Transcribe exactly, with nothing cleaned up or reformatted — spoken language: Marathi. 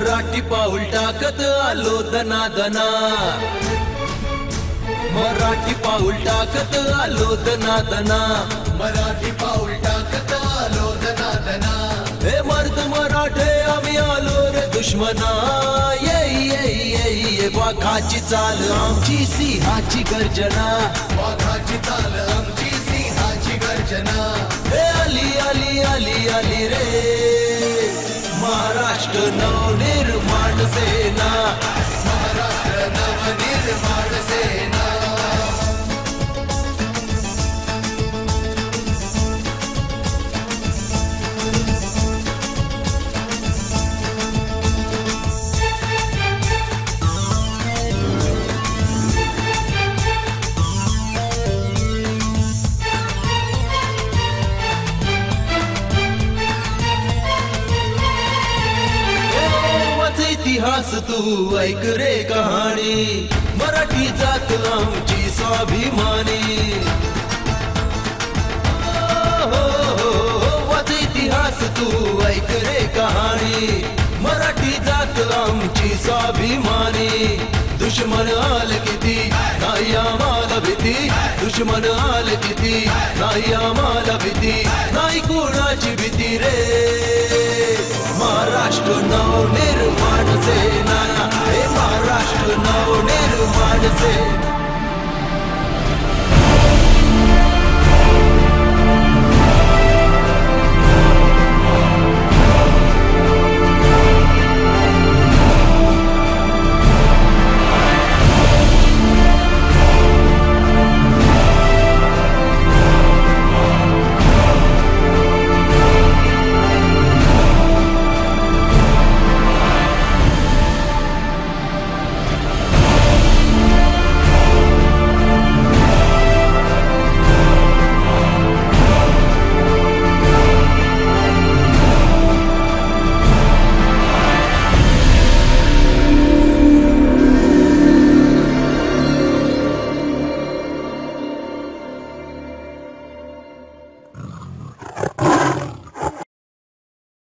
मराठी पाऊल टाकत आलो दना दना, मराठी पाऊल टाकत आलो दना दना, मराठी पाऊल टाकत आलो दना दना। हे मर्द मराठे आम्ही आलो रे दुश्मना, ये ये ये ये वाघाची चाल आमची सिंहाची गर्जना, वाघाची चाल आमची सिंहाची गर्जना। हे आली आली आली आली रे महाराष्ट्र नवनिर्माण सेना, महाराष्ट्र नवनिर्माण सेना। इतिहास तू ऐक रे कहाणी, मराठी जात आमची स्वाभिमानी। हो हो वाच इतिहास तू ऐक रे कहाणी, मराठी जात आमची स्वाभिमानी। दुश्मन आल किती नाही आम्हाला भीती, दुश्मन आल किती नाही आम्हाला भीती, नाही कोणाची भीती रे महाराष्ट्र नवनिर्माण